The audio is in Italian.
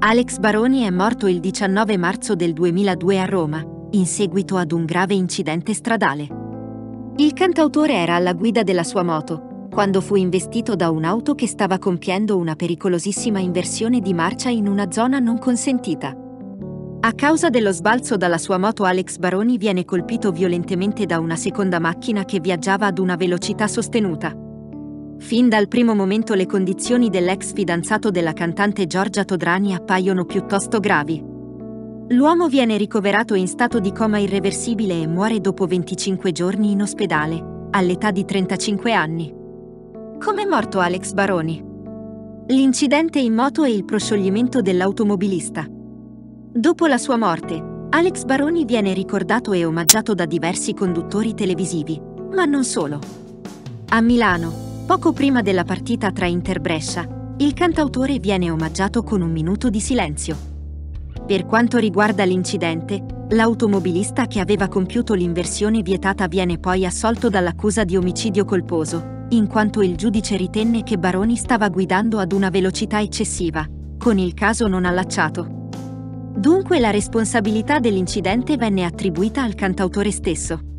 Alex Baroni è morto il 19 marzo del 2002 a Roma, in seguito ad un grave incidente stradale. Il cantautore era alla guida della sua moto, quando fu investito da un'auto che stava compiendo una pericolosissima inversione di marcia in una zona non consentita. A causa dello sbalzo dalla sua moto, Alex Baroni viene colpito violentemente da una seconda macchina che viaggiava ad una velocità sostenuta. Fin dal primo momento le condizioni dell'ex fidanzato della cantante Giorgia Todrani appaiono piuttosto gravi. L'uomo viene ricoverato in stato di coma irreversibile e muore dopo 25 giorni in ospedale, all'età di 35 anni. Come è morto Alex Baroni? L'incidente in moto e il proscioglimento dell'automobilista. Dopo la sua morte, Alex Baroni viene ricordato e omaggiato da diversi conduttori televisivi, ma non solo. A Milano, poco prima della partita tra Inter Brescia, il cantautore viene omaggiato con un minuto di silenzio. Per quanto riguarda l'incidente, l'automobilista che aveva compiuto l'inversione vietata viene poi assolto dall'accusa di omicidio colposo, in quanto il giudice ritenne che Baroni stava guidando ad una velocità eccessiva, con il caso non allacciato. Dunque la responsabilità dell'incidente venne attribuita al cantautore stesso.